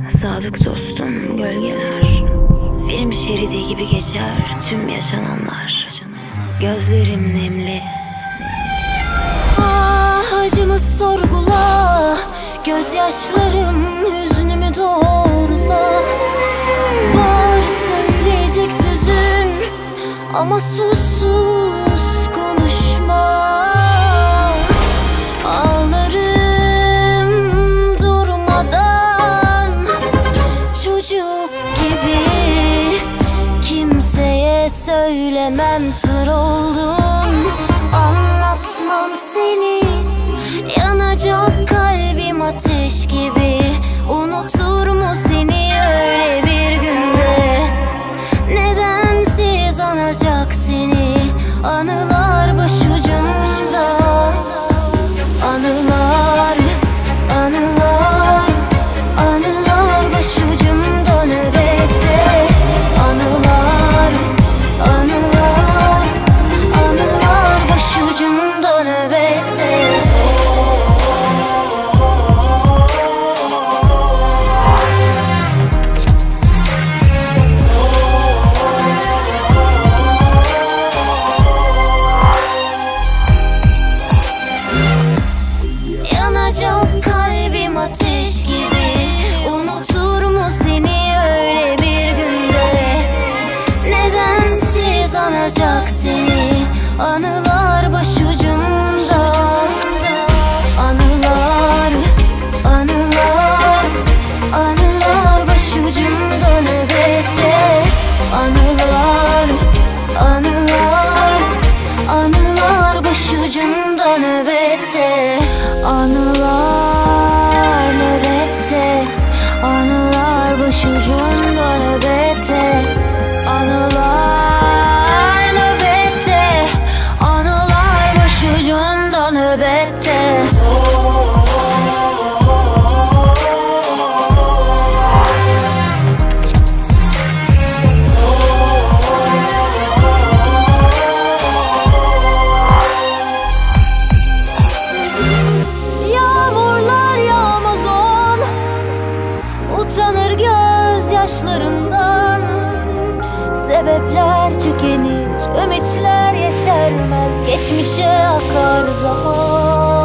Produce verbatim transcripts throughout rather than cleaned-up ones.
Sadık dostum gölgeler, film şeridi gibi geçer tüm yaşananlar. Gözlerim nemli. Ah acımı sorgula, gözyaşlarım hüznümü doğrula. Var söyleyecek sözün ama sus sus konuşma. Ağlarım durmadan çocuk gibi, kimseye söylemem sır oldun. Anlatmam seni, yanacak kalbim ateş gibi. Unutur mu seni öyle bir günde? Nedensiz anacak seni anılar başucumda. Anılar, anılar, anılar başucumda nöbette. Anılar, anılar, anılar başucumda nöbette. Yanacak kalbim ateş gibi. Unutur mu seni öyle bir günde? Nedensiz anacak seni anılar başucumda. Anılar, anılar, anılar başucumda nöbette. Anılar, anılar, anılar başucumda nöbette. Anılar nöbette, anılar başucumda nöbette. Anılar nöbette, anılar başucumda nöbette. Yağmurlar yağmaz on, utanır gözyaşlarımdan. Sebepler tükenir, ümitler yeşermez. Geçmişe akar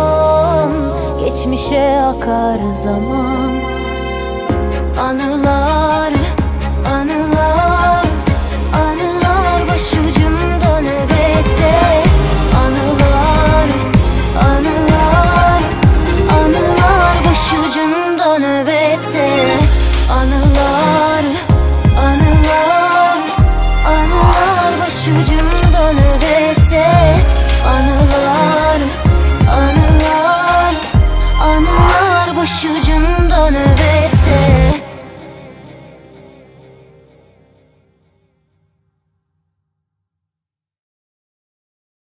zaman, geçmişe akar zaman. Anılar